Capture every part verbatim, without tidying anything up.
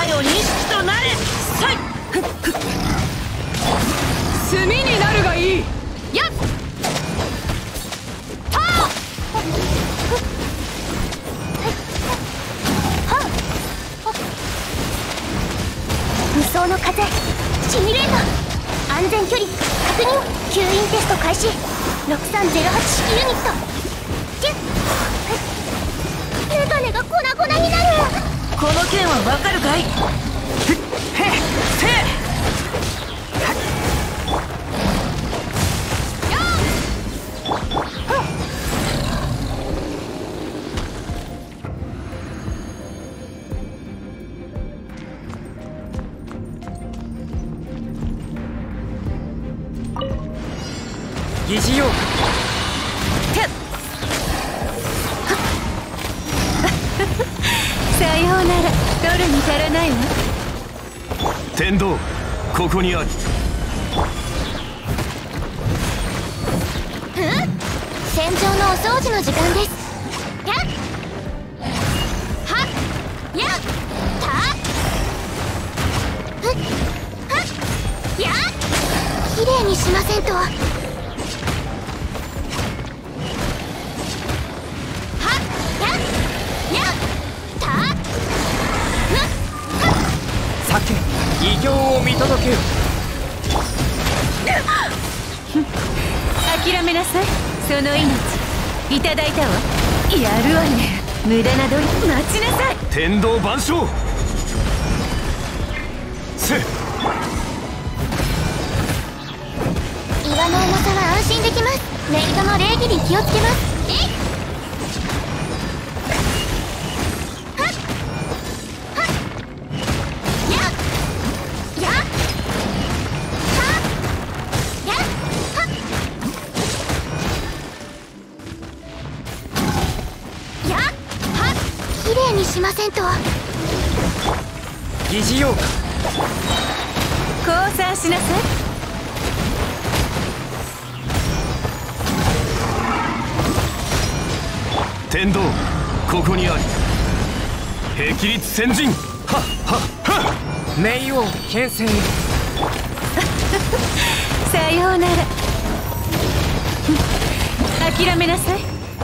我よ錦となれ。さい炭になるがいい。 やった無双の風シミュレート。安全距離確認。吸引テスト開始。ろくさんゼロはち式ユニット。キュッメガネが粉々になる。 この件はわかるかい。ふっへっせ疑似用さようなら。取るに足らないわ。 天道ここにあり。 うん戦場のお掃除の時間です。やっはっやったふっはっやっきれいにしませんと。 異形を見届けよ。 諦めなさい。その命いただいたわ。やるわね。無駄な努力。待ちなさい。 天道万象せ岩の重さは安心できます。メイドの礼儀に気をつけます。えいしませんと。 疑似用か。 降参しなさい。 天道ここにあり。霹靂先陣はっはっはっ。冥王牽制さようなら。諦めなさい。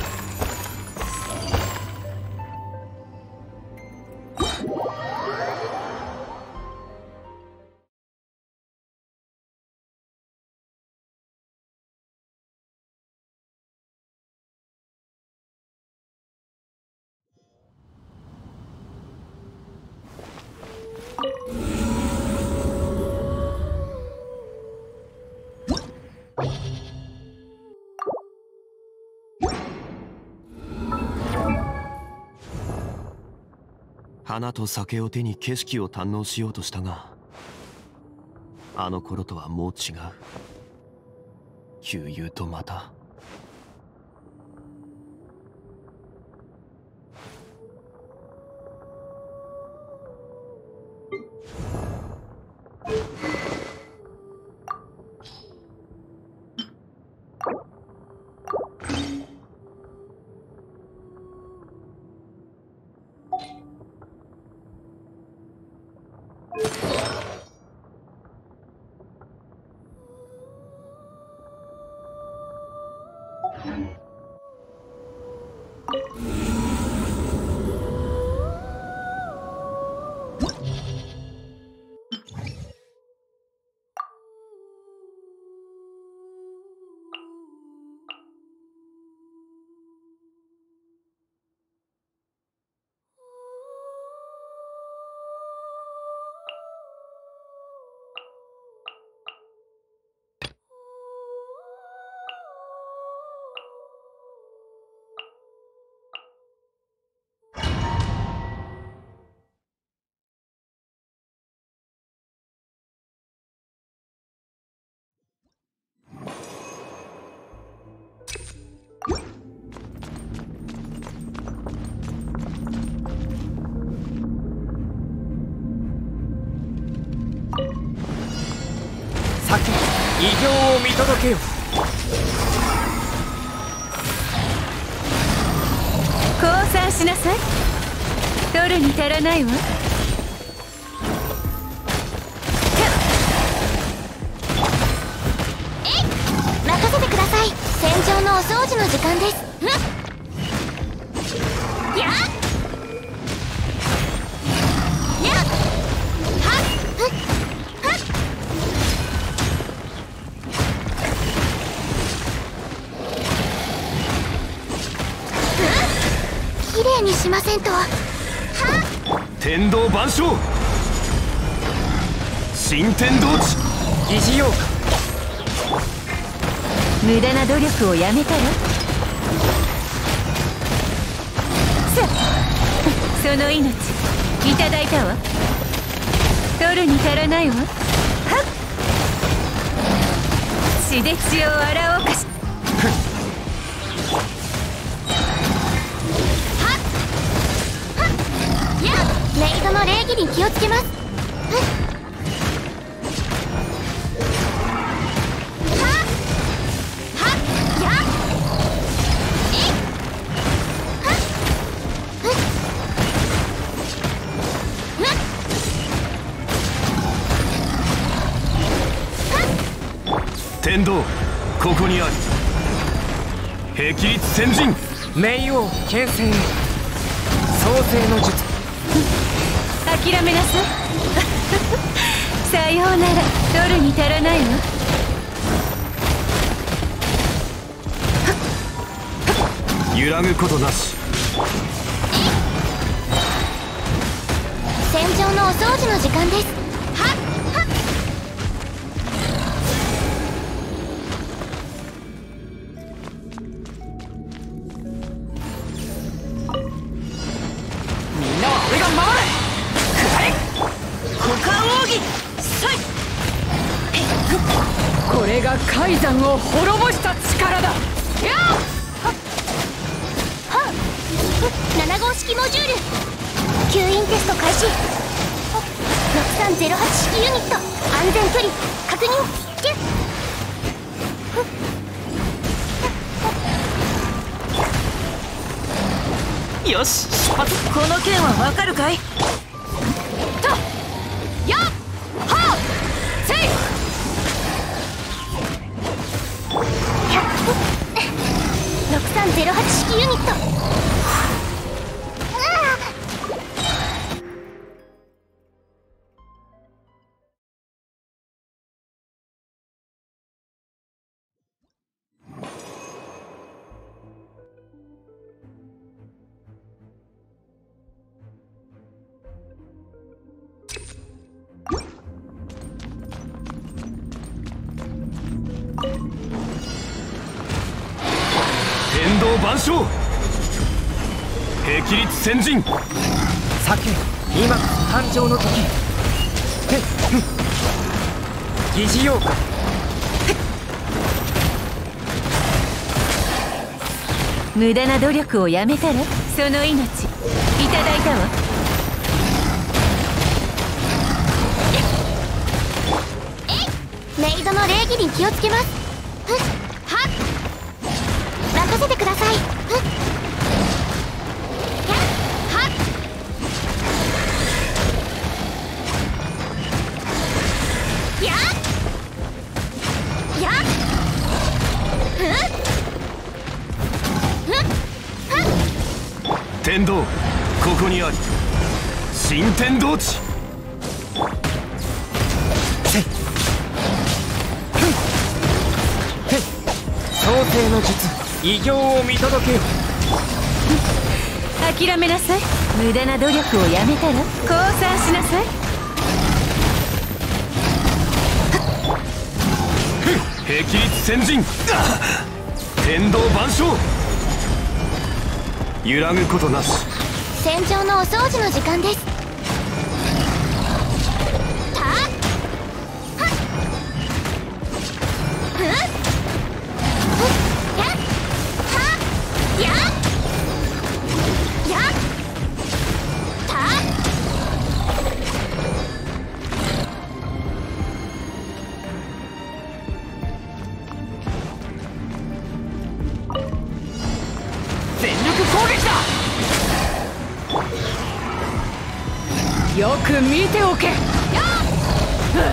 花と酒を手に景色を堪能しようとしたが、あの頃とはもう違う。旧友とまた異形を見届けよ。 降参しなさい。取るに足らないわ。 間です。やっやっはっはっはっきれいにしませんと。はっ天道万象新天道地疑似用か。 無駄な努力をやめたらさあその命いただいたわ。取るに足らないわ。はっ血で血を洗おうかし。 メイドの礼儀に気をつけます。 天道ここにあり。霹靂先陣冥王剣聖創世の術。 諦めなさいさようなら。取るに足らないわ。 揺らぐことなし。 戦場のお掃除の時間です。はっはっみんなは俺が守る。股間奥義さい。これが海山を滅ぼした力だ。やなな号式モジュール吸引テスト開始。ろくさんゼロはち式ユニット安全距離確認。キュッよし出発。この件はわかるかい。 とやっはっせい。 ろくさんゼロはち式ユニット。 天道万象霹靂先陣。 酒今誕生の時。へっふっ疑似用か。 無駄な努力をやめたらその命いただいたわ。 メイドの礼儀に気をつけます。ふっはっ任せてください。ふっやっはっやっやっふっふっはっ天道ここにあり。新天道地創世の術偉業を見届けよ。 諦めなさい。無駄な努力をやめたら降参しなさい。 霹靂先陣天道万象揺らぐことなし。 戦場のお掃除の時間です。たっはっふっふっやっはっやっやったっ全力攻撃だ。よく見ておけ。やっ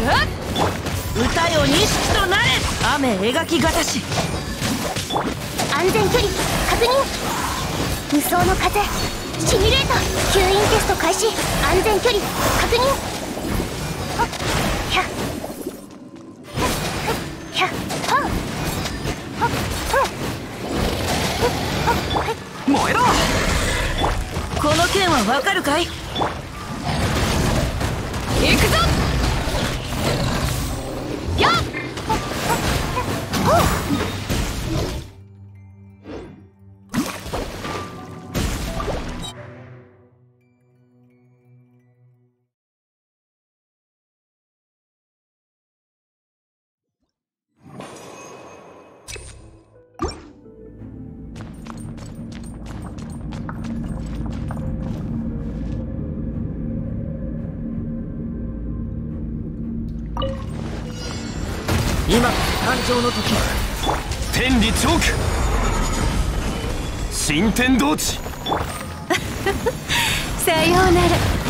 歌よ錦となれ。雨描きがたし。 安全距離確認。無双の風シミュレート吸引テスト開始。安全距離確認。はっひゃっひゃっはっはっはっ。 燃えろ。この剣はわかるかい。行くぞ。やっ今誕生の時。 天理チョーク新天道地さようなら。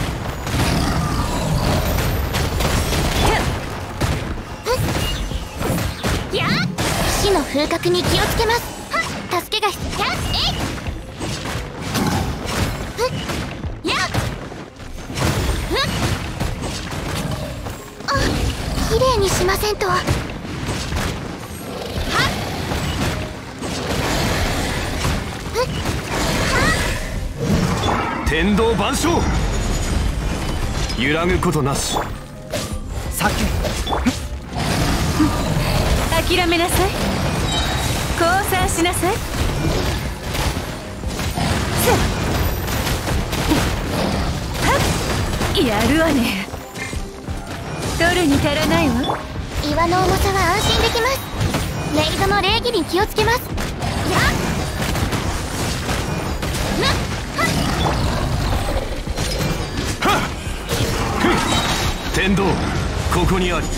やっ死の風格に気をつけます。はっ助けが必要。やっえいやっあ綺麗にしませんと。 天道万象揺らぐことなし。 酒諦めなさい。降参しなさい。やるわね。取るに足らないわ。 岩の重さは安心できます。メイドの礼儀に気をつけます。やっなっ天道ここにあり。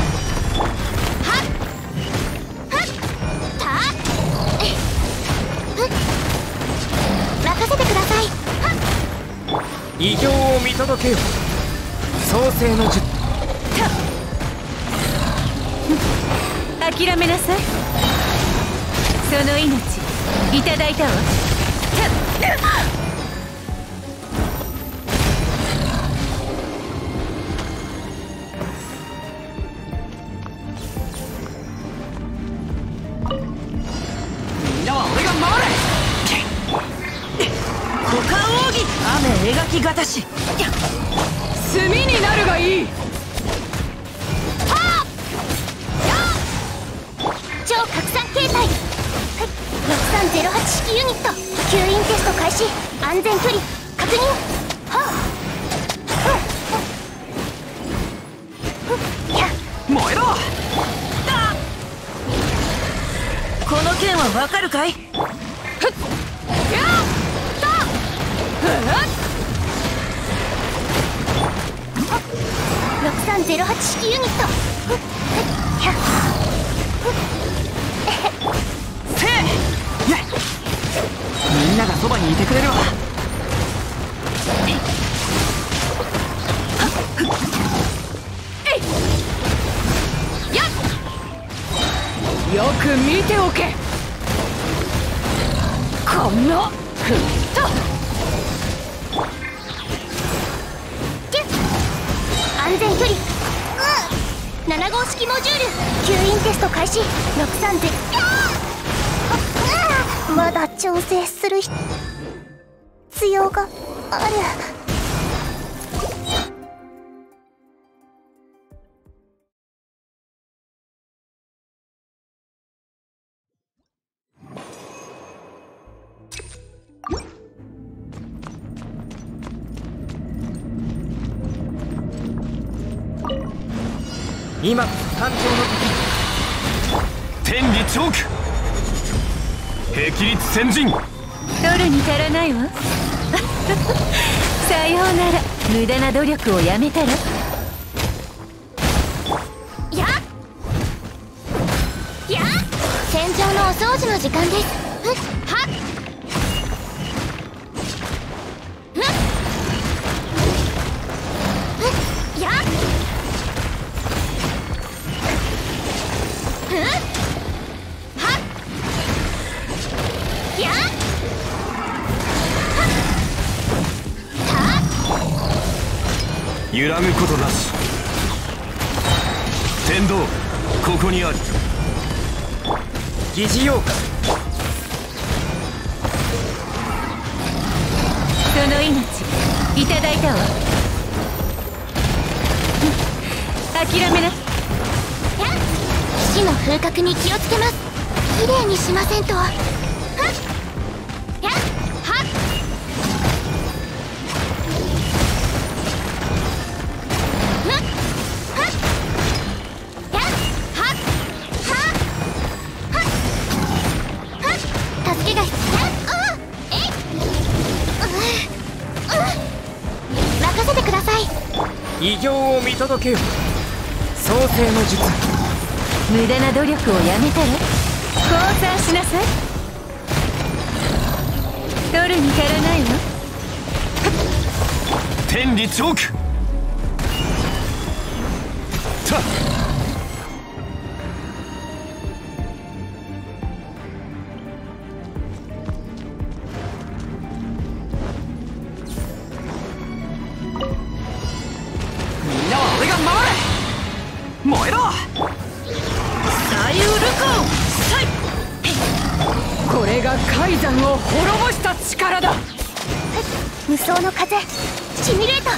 任せてください。 異形を見届けよ。創世の術。 諦めなさい。その命いただいたわ。 みんなは俺が守れ。股間奥義雨描きがたし炭になるがいい。 超拡散形態ろくさんゼロはち式ユニット吸引テスト開始。安全距離確認。はっやっ燃えろ。この剣はわかるかい。 ろくさんゼロはち式ユニットやっせいみんながそばにいてくれるわ。よく見ておけ。このふっと安全距離なな号式モジュール吸引テスト開始。ろくさんゼロまだ調整する必要がある。 今こそ誕生の天理チョーク霹靂先陣取るに足らないわ。さようなら。無駄な努力をやめたら。 やや戦場のお掃除の時間です。はっやっはっ揺らぐことなし。天道ここにあり。 疑似妖怪。 その命いただいたわ。諦めな。 やっ騎士の風格に気をつけます。きれいにしませんと。はっやっはっむっはっやっはっはっはっはっ助けが必要。やっうえい、うう任せてください。 偉業を見届けよ。創世の術。 無駄な努力をやめたら降参しなさい。取るに足らないわ。 天理チョーク。たっみんなは俺が守れ。燃えろサイウルコンサイ。これが海山を滅ぼした力だ。 無双の風シミュレート。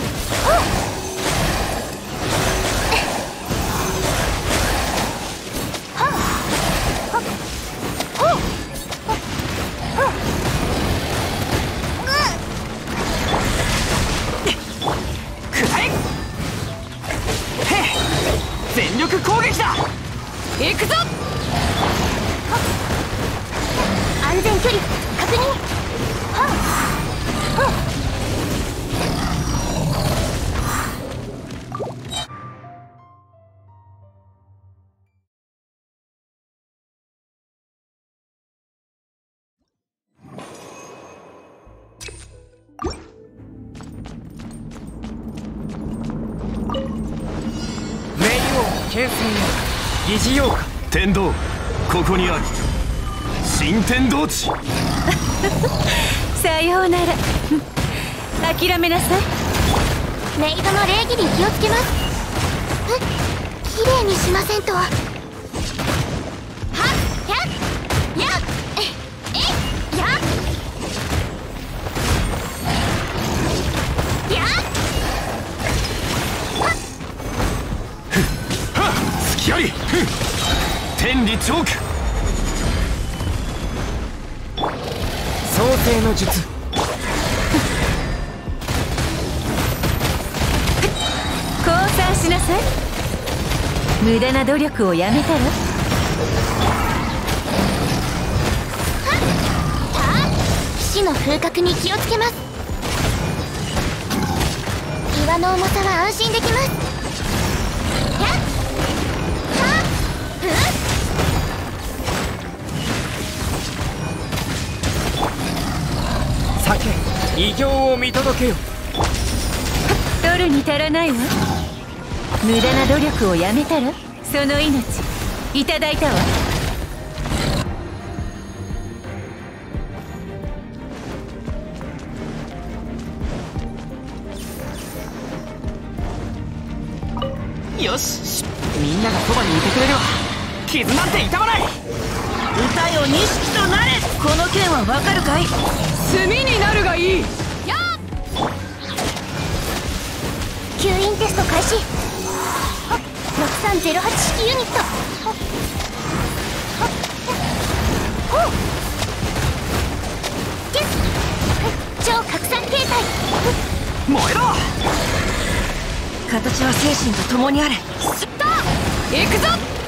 くらえ。へっ全力攻撃だ。行くぞ。 安全距離確認。はっはっ冥王剣聖よ。疑似妖怪。 天道ここにあり。新天道地。 さようなら。諦めなさい。 メイドの礼儀に気をつけます。えきれいにしませんと。はっやっやっええやっやっ隙あり。天理チョーク。 創世の術。 降参しなさい。無駄な努力をやめたら。 騎士の風格に気をつけます。岩の重さは安心できます。やっはっうっ酒偉業を見届けよ。 取るに足らないわ。無駄な努力をやめたらその命いただいたわ。 よしみんながそばにいてくれるわ。傷なんて痛まない。歌よ錦となれ。この剣はわかるかい。炭になるがいい。やっ吸引テスト開始。はっろくさんゼロはち式ユニット。はっはっほうゲス超拡散形態。 燃えろ。形は精神と共にあれ。スッと行くぞ。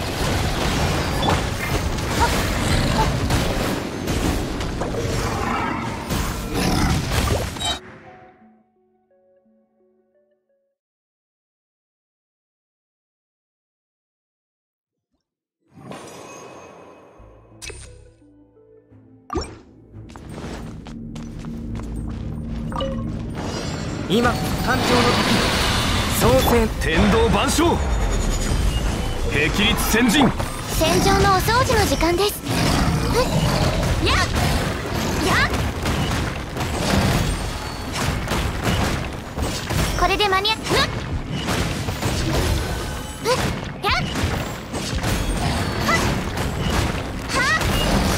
今こそ誕生の時。創世天道万象。霹靂先陣。 戦場のお掃除の時間です。えやっやっこれで間に合っ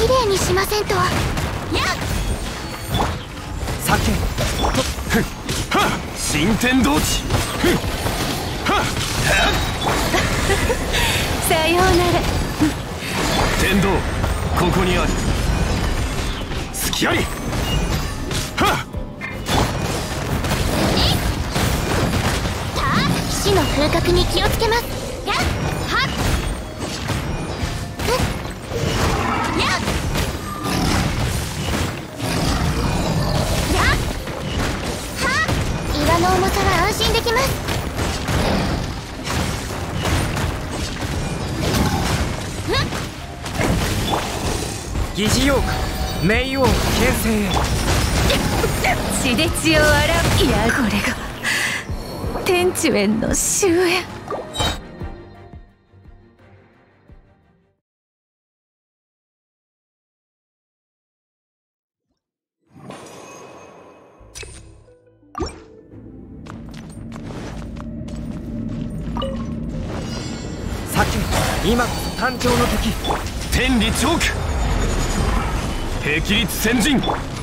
きれいにしませんと。やっ酒ふっはっ新天道地ふっはっさようなら。 天道ここにあり隙ありはっさあ騎士の風格に気をつけます。やっはっやっやっはっ岩の重さは安心できます。 疑似妖怪冥王牽制へ。 血で血を洗う。いやこれが天地縁の終焉。 酒今こそ誕生の時。 天理チョーク霹靂先陣。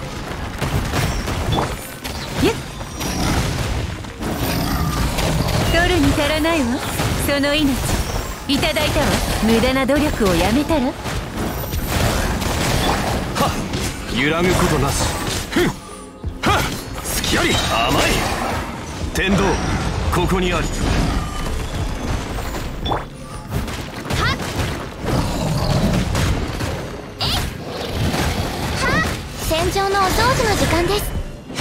取るに足らないわ。その命いただいたわ。無駄な努力をやめたら。 はっ揺らぐことなし。ふんはっ隙あり甘い天道ここにあり。 戦場のお掃除の時間です。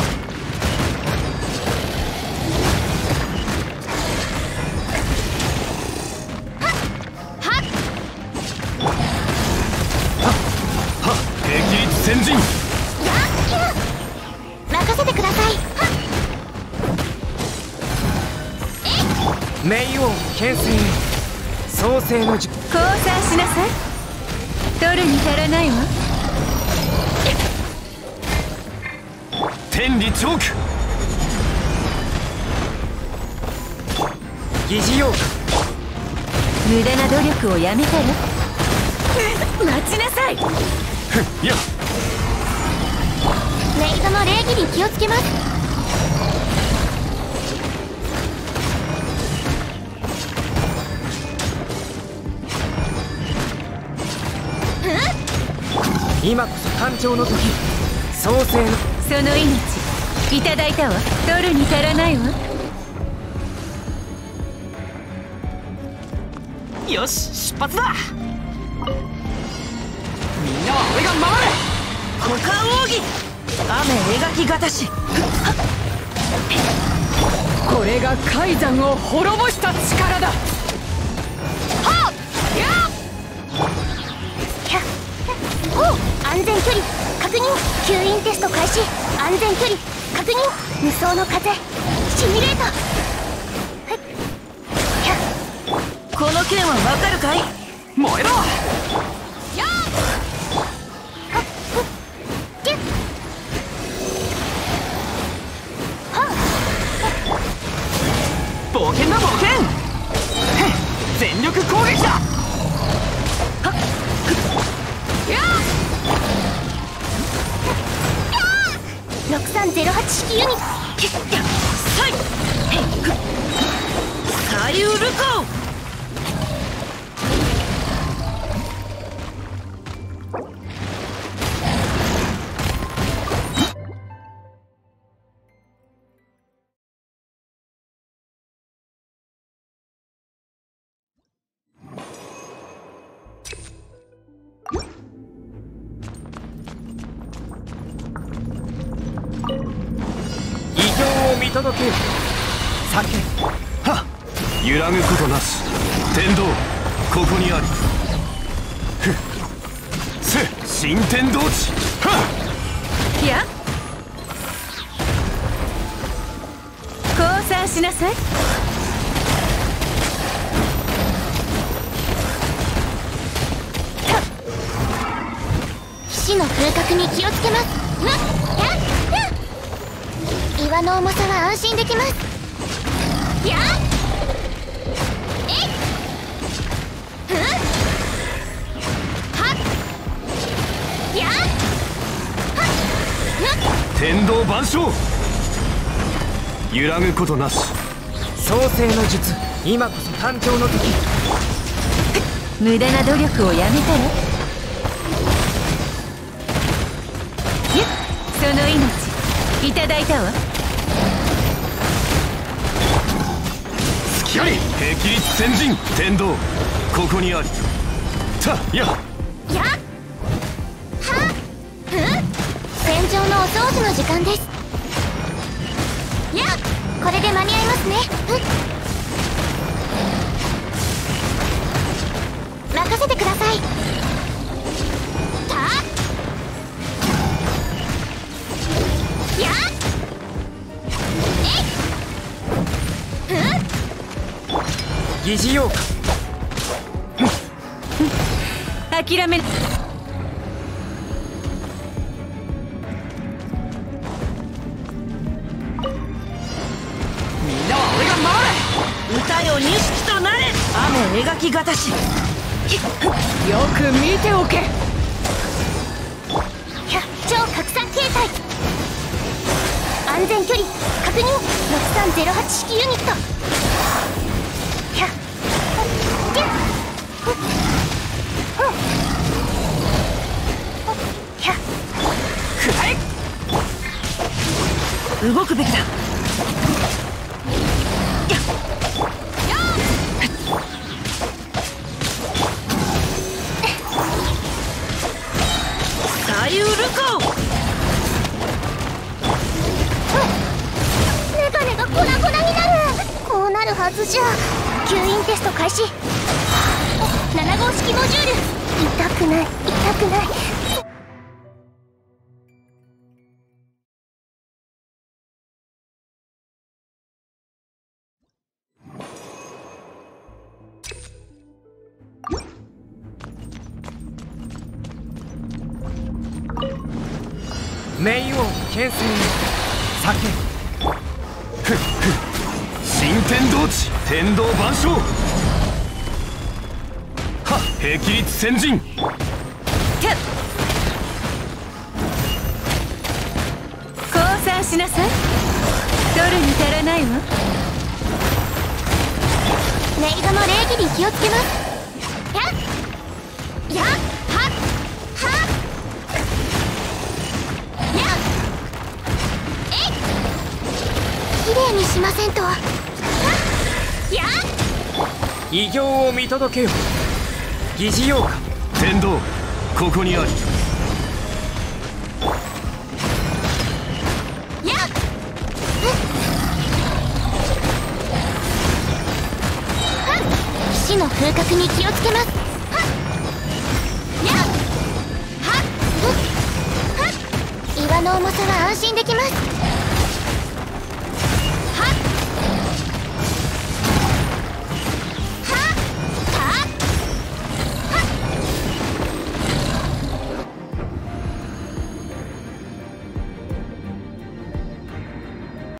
はっはっはっ霹靂先陣。 やっやっ任せてください。はっ冥王牽制へ。創世の術降参しなさい。取るに足らないわ。 天理チョーク疑似妖怪無駄な努力をやめたら。待ちなさい。 ふんやっメイドの礼儀に気をつけます。 今こそ誕生の時。創世のその命いただいたわ。取るに足らないわ。 よし出発だ。みんなは俺が守る。股間奥義雨描きがたし。これが海山を滅ぼした力だ。はっやっお安全距離確認。吸引テスト開始。安全距離確認。無双の風シミュレート。 この剣はわかるかい。燃えろ。 やっギュッ冒険だ冒険。全力攻撃だ。 ろくさんゼロはち式ユニット。 サイサイウルコ。 見届けよ。酒はっ揺らぐことなし天道ここにあり。ふっせ新天道地。はっいや降参しなさい。 騎士の風格に気をつけます。ふっやっ岩の重さは安心できます。やっえいふんはっ天道万象。揺らぐことなし。 創世の術、今こそ誕生の時。 無駄な努力をやめたら。ゆっ、その命いただいたわ。 隙あり。霹靂先陣天道、ここにあり。たややっはっふっ、戦場のお掃除の時間です。やっ、これで間に合いますね。ふっ、任せてください。たやっ、えい、ふっ、 疑似妖怪。 諦めな。 みんなは俺が守れ。歌よ錦となれ。雨描きがたし。よく見ておけ。 ひゃ超拡散形態。安全距離確認。ろくさんゼロはち式ユニット。ひゃひゃふっふっひゃくらえ。動くべきだ。左右ルコ。 メガネが粉々になる。こうなるはずじゃ。吸引テスト開始。なな号式モジュール。痛くない痛くない。 冥王剣聖酒。 新天道地天道万象。はっ霹靂先陣。 降参しなさい。取るに足らないわ。 メイドの礼儀に気をつけます。やっやっはっはっやっえい、きれいにしませんと。はっやっ異形を見届けよ。疑似妖怪。 天道、ここにあり。 やっ騎士の風格に気をつけます。はっやっはっふっはっ、岩の重さは安心できます。